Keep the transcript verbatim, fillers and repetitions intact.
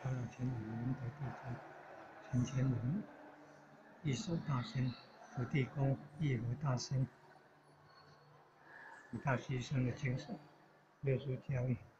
大绕前五仁德地尊，陈前人，一手大仙，土地公，一和大仙，以大牺牲的精神，六祖教育